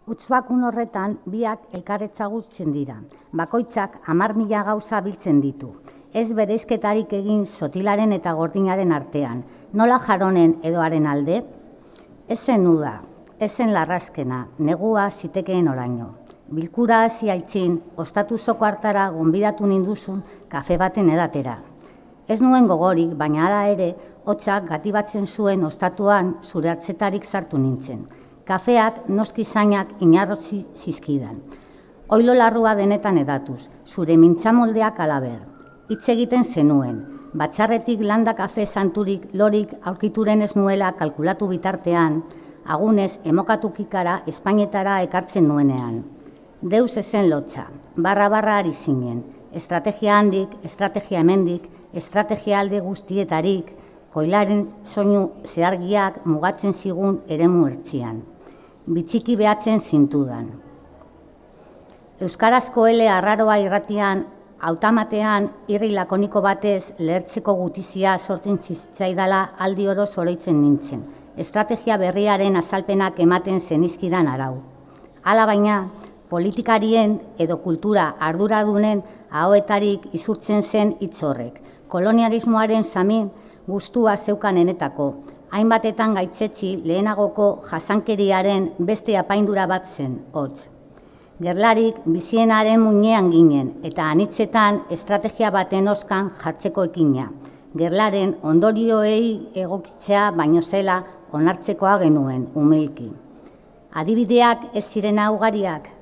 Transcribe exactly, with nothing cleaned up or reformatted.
Utzbakun horretan biak elkarretzagutzen dira. Bakoitzak hamar mila gauza biltzen ditu. Ez bereizketarik egin zotilaren eta gordinaren artean. Nola jaronen edo haren alde? Ezen uda, ezen larrazkena, negua zitekeen oraino. Bilkura hasi aitzin, ostatuzoko hartara gonbidatu ninduzun kafe baten edatera. Ez nuen gogorik, baina hala ere, hotzak gatibatzen zuen ostatuan zure hartzetarik sartu nintzen. Kafeak noski zainak inarrotzi zizkidan. Oilo larrua denetan edatuz, zure mintzamoldeak alaber. Hitz egiten zenuen, batxarretik landa kafe santurik lorik aurkituren ez nuela kalkulatu bitartean, agunez emokatukikara Espainetara ekartzen nuenean. Deus ezen lotza, barra-barra ari zinen, estrategia handik, estrategia hemendik, estrategia alde guztietarik, koilaren soinu zehargiak mugatzen zigun eremu ertzian. Bitxiki behatzen zintudan. Euskarazko ele arraroa irratian, hautamatean irri lakoniko batez lehertzeko gutizia sortzen zitzaidala aldi oro oroitzen nintzen. Estrategia berriaren azalpenak ematen zenizkidan arau. Hala baina, politikarien edo kultura arduradunen ahoetarik izurtzen zen hitz horrek. Kolonialismoaren samin gustua zeukan enetako, hainbatetan gaitzetsi lehenagoko jasankeriaren beste apaindura bat zen, hotz. Gerlarik bizienaren muinean ginen eta anitzetan estrategia baten oskan jartzeko ekina. Gerlaren ondorioei egokitzea baino zela onartzekoa genuen, umilki. Adibideak ez zirena ugariak,